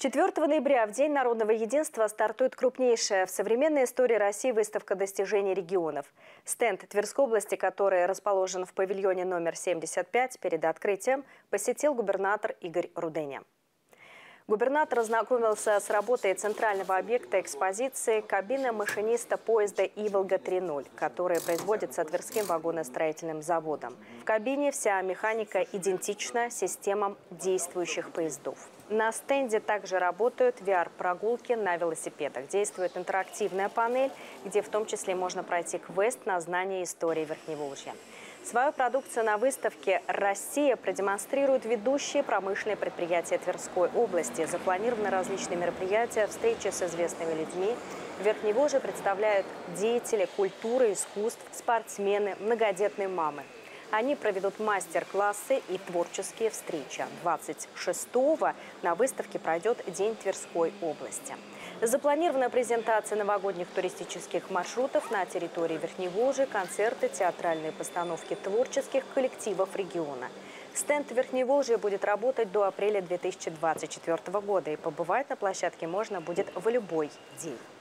4 ноября, в День народного единства, стартует крупнейшая в современной истории России выставка достижений регионов. Стенд Тверской области, который расположен в павильоне номер 75, перед открытием посетил губернатор Игорь Руденя. Губернатор ознакомился с работой центрального объекта экспозиции «Кабина машиниста поезда Иволга-3.0», который производится Тверским вагоностроительным заводом. В кабине вся механика идентична системам действующих поездов. На стенде также работают VR-прогулки на велосипедах. Действует интерактивная панель, где в том числе можно пройти квест на знание истории Верхневолжья. Свою продукцию на выставке «Россия» продемонстрируют ведущие промышленные предприятия Тверской области. Запланированы различные мероприятия, встречи с известными людьми. В Верхневолжье представляют деятели культуры, искусств, спортсмены, многодетные мамы. Они проведут мастер-классы и творческие встречи. 26-го на выставке пройдет День Тверской области. Запланирована презентация новогодних туристических маршрутов на территории Верхневолжья, концерты, театральные постановки творческих коллективов региона. Стенд Верхневолжья будет работать до апреля 2024 года, и побывать на площадке можно будет в любой день.